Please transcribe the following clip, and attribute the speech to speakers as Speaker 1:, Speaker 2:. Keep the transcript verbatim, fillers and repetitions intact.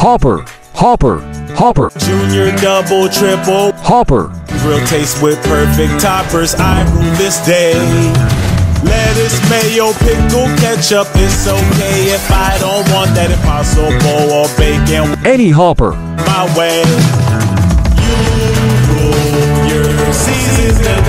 Speaker 1: Hopper, Hopper, Hopper.
Speaker 2: Junior, double, triple.
Speaker 1: Hopper.
Speaker 2: Real taste with perfect toppers. I rule this day. Lettuce, mayo, pickle, ketchup. It's okay if I don't want that impossible or bacon.
Speaker 1: Any Hopper.
Speaker 2: My way. You rule your season.